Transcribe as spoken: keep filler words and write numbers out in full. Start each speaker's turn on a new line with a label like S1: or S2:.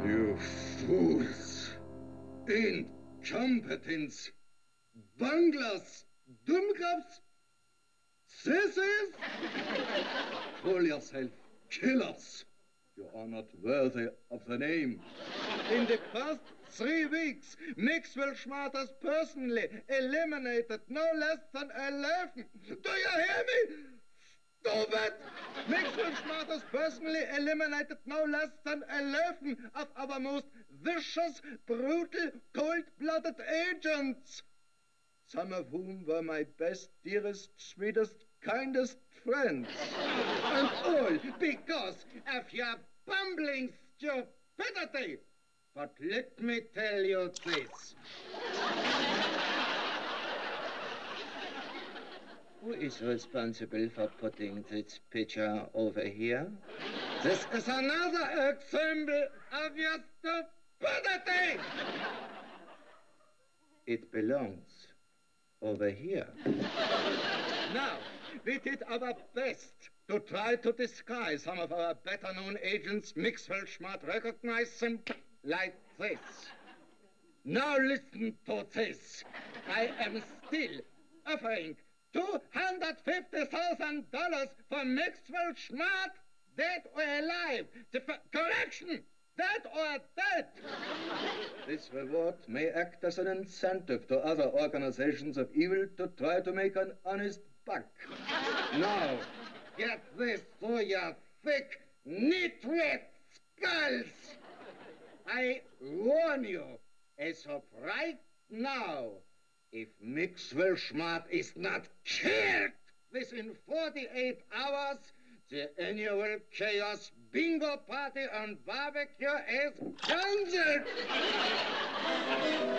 S1: You fools! Incompetents! Bunglers! Dummkopfs! Sissies! Call yourself killers! You are not worthy of the name. In the past three weeks, Maxwell Smart has personally eliminated no less than eleven. Do you hear me? Stupid! Maxwell Smart has personally eliminated no less than eleven of our most vicious, brutal, cold-blooded agents. Some of whom were my best, dearest, sweetest, kindest friends. And all because of your bumbling stupidity. But let me tell you this. Who is responsible for putting this picture over here? This is another example of your stupidity. It belongs over here. Now, we did our best to try to disguise some of our better-known agents. Maxwell Smart recognized them like this. Now listen to this. I am still offering two hundred fifty thousand dollars for Maxwell Smart, dead or alive. The correction, dead or dead. This reward may act as an incentive to other organizations of evil to try to make an honest buck. Now, get this through your thick, nitwit skulls. I warn you, as of right now, if Maxwell Smart is not killed within forty-eight hours, the annual Chaos Bingo Party and Barbecue is cancelled.